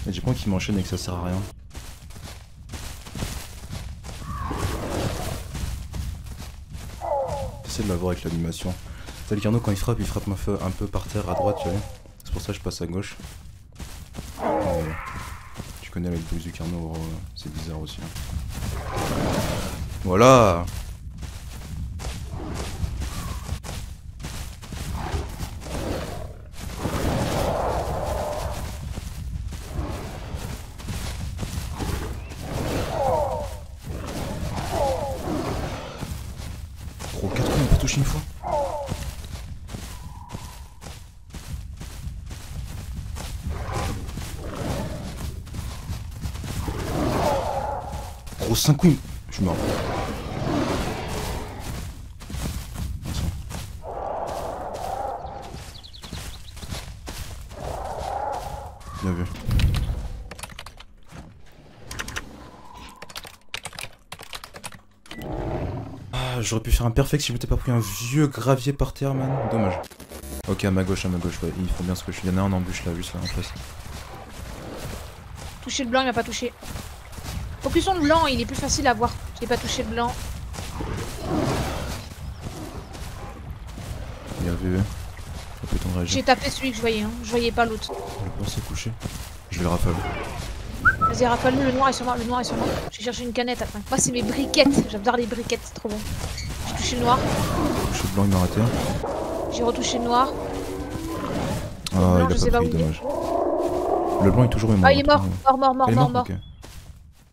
Et j'ai pas envie qu'il m'enchaîne et que ça sert à rien. J'essaie de l'avoir avec l'animation. T'as le Carnot quand il frappe un peu par terre à droite, tu vois. C'est pour ça que je passe à gauche. Tu connais la hitbox du Carnot, c'est bizarre aussi. Voilà. Gros, 4 coups, on peut toucher une fois. Gros, 5 coups, je suis mort. Bien vu. Ah, j'aurais pu faire un perfect si je m'étais pas pris un vieux gravier par terre, man. Dommage. Ok, à ma gauche, ouais. Il faut bien ce que je suis. Il y en a un en embûche là, juste là en face. Toucher le blanc, il m'a pas touché. Focusons le blanc, il est plus facile à voir. J'ai pas touché le blanc. Bien vu. J'ai tapé celui que je voyais, hein. Je voyais pas l'autre. Le blanc s'est couché. Je vais le rafale. Vas-y, rafale-le, le noir est sur moi, le noir est sur moi. Je vais chercher une canette après. Moi, c'est mes briquettes. J'adore les briquettes, c'est trop bon. J'ai touché le noir. Touché le blanc, il m'a raté. J'ai retouché le noir. Ah, il a pas pris, dommage. Le blanc est toujours mort. Ah, il est mort, mort. Ok.